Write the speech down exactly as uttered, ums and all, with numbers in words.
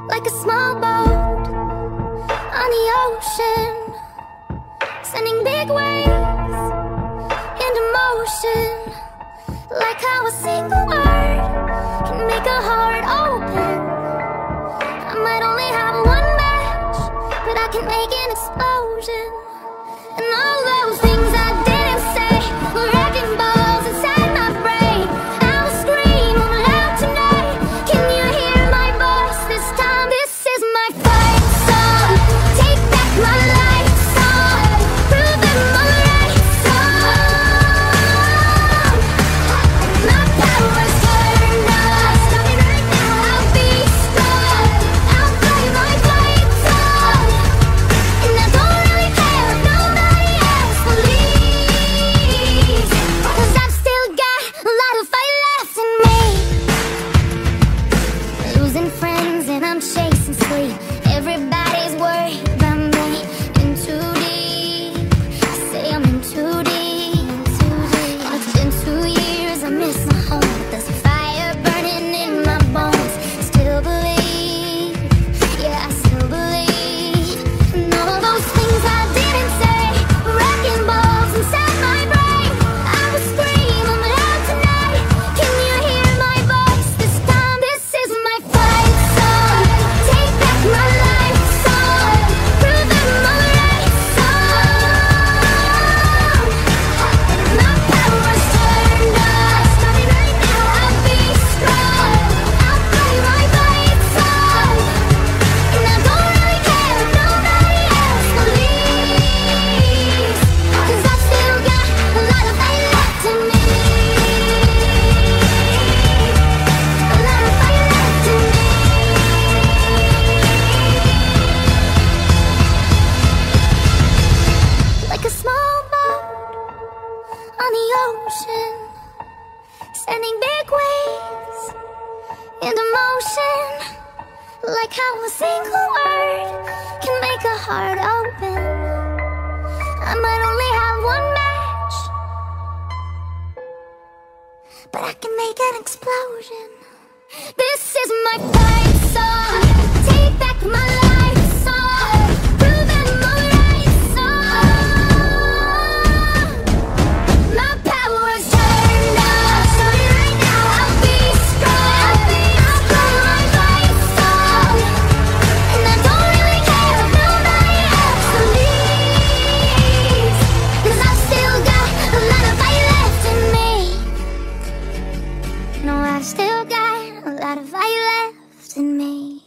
like a small boat on the ocean, sending big waves into motion. Like how a single word can make a heart open. I might only have one match, but I can make an explosion. And all those things I didn't say were wrecking balls inside my brain. I will scream out loud tonight. Can you hear my voice this time? This is my fight song. Take back my life song. Prove them I'm right song. My power's turned on. Stop me right now, I'll be strong. I'll play my fight song. And I don't really care if nobody else believes, 'cause I've still got a lot of fight left in me. Losing friends and I'm chasing sleep. Everybody's worried about me. In too deep, I say I'm in too deep. It's been two years, I miss my home. There's a fire burning in my bones. Still believe, yeah, I still believe. And all those things I didn't say were wrecking balls inside my brain. I will scream I'm loud tonight. Can you hear my voice this time? This is my fight song. Take back my life song. Prove them I'm right song. My power's turned on. Stop me right now, I'll be strong. I'll play my fight song. And I don't really care if nobody else believes, 'cause I've still got a lot of fight left in me. A lot of fight left in me. Like a small boat on the ocean, sending big waves into motion. Like how a single word can make a heart open. I might only have one match, but I can make an explosion. This is my fight song. Take back my life song. Prove them I'm right song. My power's turned on. Stop me right now, I'll be strong. I'll play my fight song. And I don't really care if nobody else believes, 'cause I've still got a lot of fight left in me. No, I've still got a lot of fight left in me.